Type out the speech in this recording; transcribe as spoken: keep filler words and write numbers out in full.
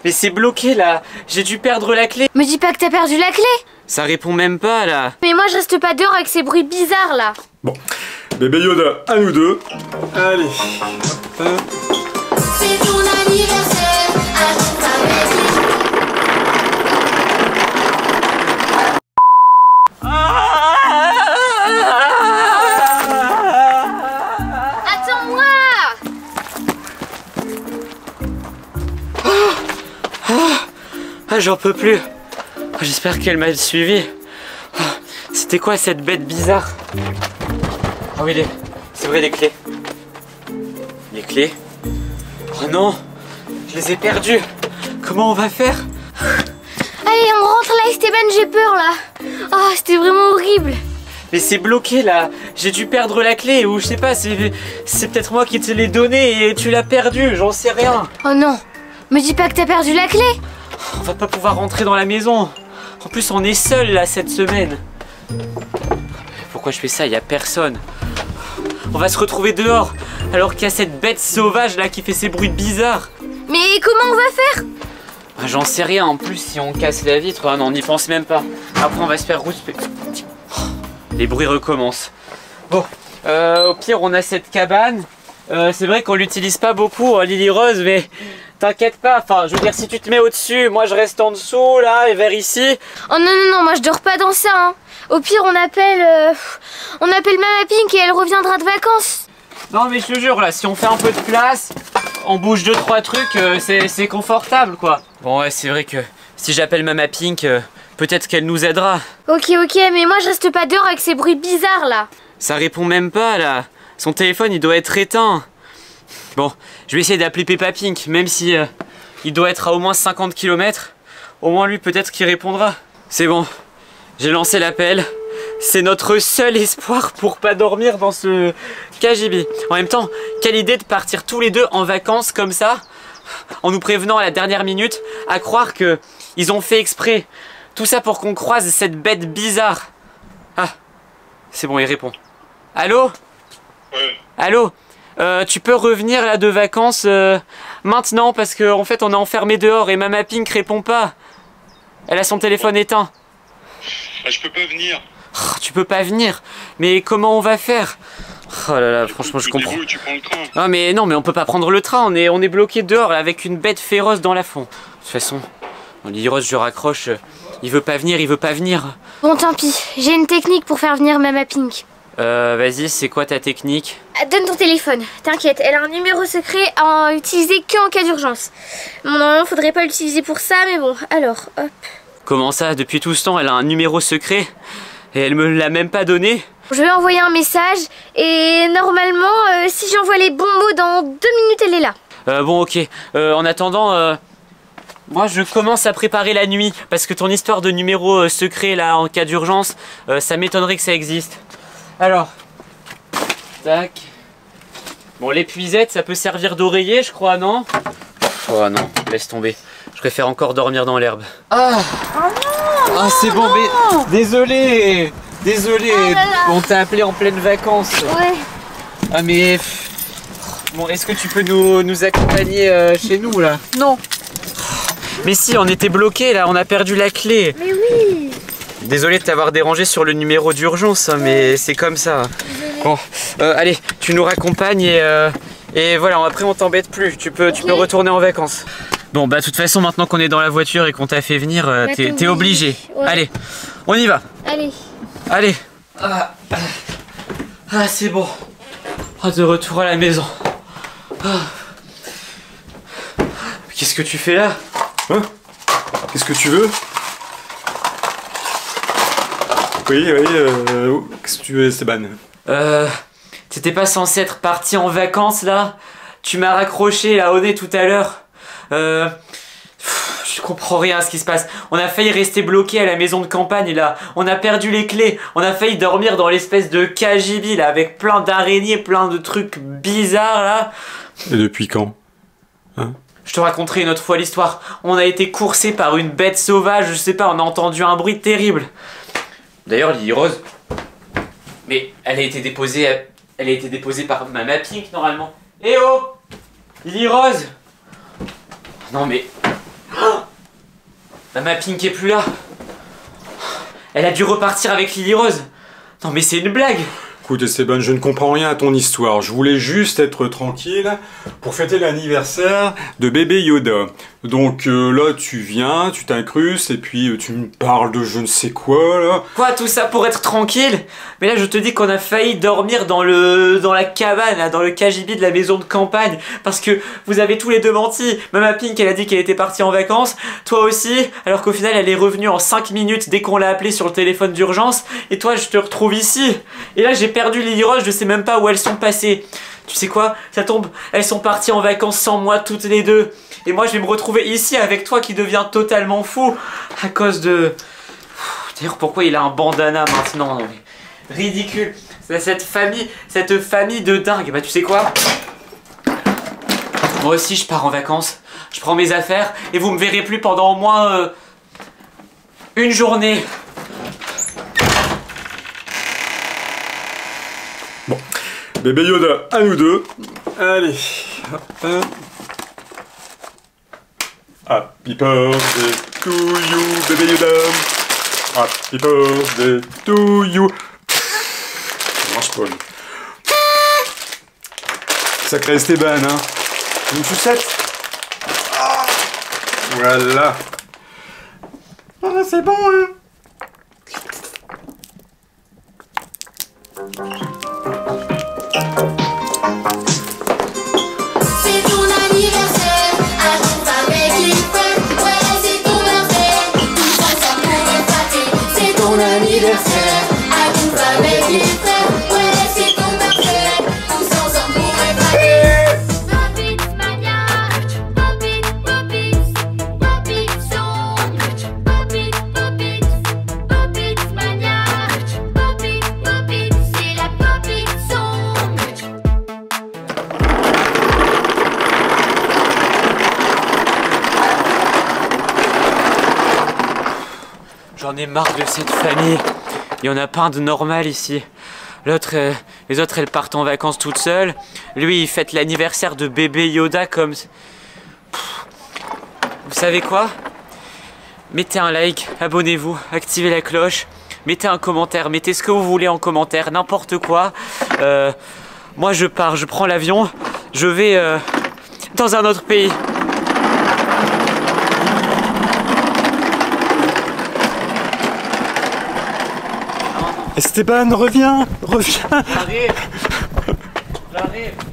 Mais c'est bloqué là, j'ai dû perdre la clé. Me dis pas que t'as perdu la clé. Ça répond même pas là. Mais moi je reste pas dehors avec ces bruits bizarres là. Bon, bébé Yoda, à nous deux. Allez. Hop. C'est ton anniversaire, alors t'avais Attends-moi. Ah, j'en peux plus. J'espère qu'elle m'a suivi. C'était quoi cette bête bizarre? Ah oui, les... c'est vrai, les clés. Les clés? Oh non, je les ai perdues. Comment on va faire? Allez, on rentre là, Esteban, j'ai peur là. Oh, c'était vraiment horrible. Mais c'est bloqué là. J'ai dû perdre la clé ou je sais pas, c'est c'est peut-être moi qui te l'ai donnée et tu l'as perdue, j'en sais rien. Oh non, me dis pas que t'as perdu la clé. On va pas pouvoir rentrer dans la maison. En plus, on est seul là cette semaine. Pourquoi je fais ça? Il y a personne. On va se retrouver dehors alors qu'il y a cette bête sauvage là qui fait ces bruits bizarres. Mais comment on va faire? Ah, j'en sais rien. En plus, si on casse la vitre, ah non, on n'y pense même pas. Après, on va se faire rousper. Les bruits recommencent. Bon, euh, au pire, on a cette cabane. Euh, c'est vrai qu'on l'utilise pas beaucoup, hein, Lily Rose, mais t'inquiète pas. Enfin, je veux dire, si tu te mets au-dessus, moi je reste en dessous, là, et vers ici. Oh non, non, non, moi je dors pas dans ça. Hein. Au pire, on appelle. Euh, on appelle Mama Pink et elle reviendra de vacances. Non, mais je te jure, là, si on fait un peu de place, on bouge deux, trois trucs, euh, c'est confortable, quoi. Bon, ouais, c'est vrai que si j'appelle Mama Pink, euh, peut-être qu'elle nous aidera. Ok, ok, mais moi je reste pas dehors avec ces bruits bizarres là. Ça répond même pas, là. Son téléphone, il doit être éteint. Bon, je vais essayer d'appeler Peppa Pink, même si euh, il doit être à au moins cinquante kilomètres. Au moins, lui, peut-être qu'il répondra. C'est bon, j'ai lancé l'appel. C'est notre seul espoir pour pas dormir dans ce K G B. En même temps, quelle idée de partir tous les deux en vacances comme ça, en nous prévenant à la dernière minute, à croire que ils ont fait exprès. Tout ça pour qu'on croise cette bête bizarre. Ah, c'est bon, il répond. Allô? Ouais. Allô? Euh, tu peux revenir là de vacances euh, maintenant parce qu'en en fait on est enfermé dehors et Mama Pink répond pas. Elle a son téléphone éteint. Ah, je peux pas venir. Oh, tu peux pas venir. Mais comment on va faire? Oh là là, franchement je comprends. Tu prends le train. Ah mais non, mais on peut pas prendre le train. On est, on est bloqué dehors là, avec une bête féroce dans la fond. De toute façon, Lily Rose, je raccroche. Il veut pas venir, il veut pas venir. Bon, tant pis, j'ai une technique pour faire venir Mama Pink. Euh, vas-y, c'est quoi ta technique? Donne ton téléphone, t'inquiète, elle a un numéro secret à utiliser que en cas d'urgence. Bon, normalement, faudrait pas l'utiliser pour ça, mais bon, alors, hop. Comment ça? Depuis tout ce temps, elle a un numéro secret et elle me l'a même pas donné? Je vais envoyer un message et normalement, euh, si j'envoie les bons mots, dans deux minutes, elle est là. Euh, bon, ok. Euh, en attendant, euh, moi je commence à préparer la nuit parce que ton histoire de numéro euh, secret là en cas d'urgence, euh, ça m'étonnerait que ça existe. Alors, tac. Bon, l'épuisette, ça peut servir d'oreiller, je crois, non? Oh non, laisse tomber. Je préfère encore dormir dans l'herbe. Ah, Oh non, ah c'est bon, mais désolé, désolé. Oh là là. On t'a appelé en pleine vacances. Ouais. Ah mais bon, est-ce que tu peux nous, nous accompagner euh, chez nous là? Non. Mais si, on était bloqué là, on a perdu la clé. Mais oui. Désolé de t'avoir dérangé sur le numéro d'urgence, hein, mais c'est comme ça. Désolée. Bon, euh, allez, tu nous raccompagnes et, euh, et voilà, après on t'embête plus. Tu peux, tu peux retourner en vacances. Bon, bah de toute façon, maintenant qu'on est dans la voiture et qu'on t'a fait venir, euh, Bah, t'es t'es t'es obligé. Ouais. Allez, on y va. Allez. Allez. Ah, ah c'est bon. Ah, de retour à la maison. Ah. Qu'est-ce que tu fais là? Hein? Qu'est-ce que tu veux? Oui, oui, euh... qu'est-ce que tu veux, Esteban? Euh... T'étais pas censé être parti en vacances là? Tu m'as raccroché là au nez tout à l'heure. Euh... Je comprends rien à ce qui se passe. On a failli rester bloqué à la maison de campagne là. On a perdu les clés. On a failli dormir dans l'espèce de K G B là avec plein d'araignées, plein de trucs bizarres là. Et depuis quand? Hein? Je te raconterai une autre fois l'histoire. On a été coursé par une bête sauvage, je sais pas, on a entendu un bruit terrible. D'ailleurs, Lily Rose, mais elle a été déposée, elle a été déposée par Mama Pink normalement. Eh oh, Lily Rose. Non mais, oh, Bah, ma Pink est plus là. Elle a dû repartir avec Lily Rose. Non mais c'est une blague. Écoute Esteban, je ne comprends rien à ton histoire. Je voulais juste être tranquille pour fêter l'anniversaire de bébé Yoda. Donc euh, là, tu viens, tu t'incrustes et puis euh, tu me parles de je ne sais quoi là. Quoi, tout ça pour être tranquille? Mais là, je te dis qu'on a failli dormir dans le dans la cabane, là, dans le K G B de la maison de campagne, parce que vous avez tous les deux menti. Même à Pink, elle a dit qu'elle était partie en vacances. Toi aussi, alors qu'au final, elle est revenue en cinq minutes dès qu'on l'a appelée sur le téléphone d'urgence. Et toi, je te retrouve ici. Et là, j'ai perdu Lily Rose, je sais même pas où elles sont passées. Tu sais quoi? Ça tombe, elles sont parties en vacances sans moi toutes les deux. Et moi je vais me retrouver ici avec toi qui devient totalement fou à cause de... D'ailleurs pourquoi il a un bandana maintenant? Non mais... Ridicule. Cette famille, cette famille de dingue. Bah tu sais quoi? Moi aussi je pars en vacances. Je prends mes affaires et vous me verrez plus pendant au moins... Euh, une journée. Bon, bébé Yoda, à nous deux. Allez, hop. Happy birthday to you, bébé Yoda. Happy birthday to you. Ça marche pas, lui. Sacré Esteban, hein. Une sucette. Ah, voilà. Ah, c'est bon, hein. C'est ton anniversaire, annonce avec une fleur. Ouais, c'est ton birthday, tous ensemble pour le fêter. C'est ton anniversaire, annonce avec une fleur. Ouais, c'est ton birthday, tous ensemble pour le fêter. Pop-It Mania, Pop-It, Pop-It, Pop-It Song. Pop-It, Pop-It, Pop-It Mania. Pop-It, Pop-It, c'est la Pop-It Song. J'en ai marre de cette famille. Il y en a pas un de normal ici. L'autre, euh, les autres elles partent en vacances toutes seules. Lui il fête l'anniversaire de bébé Yoda comme... Pff. Vous savez quoi? Mettez un like, abonnez-vous, activez la cloche. Mettez un commentaire, mettez ce que vous voulez en commentaire, n'importe quoi. Euh, moi je pars, je prends l'avion. Je vais euh, dans un autre pays. Esteban, reviens, reviens. J'arrive. J'arrive.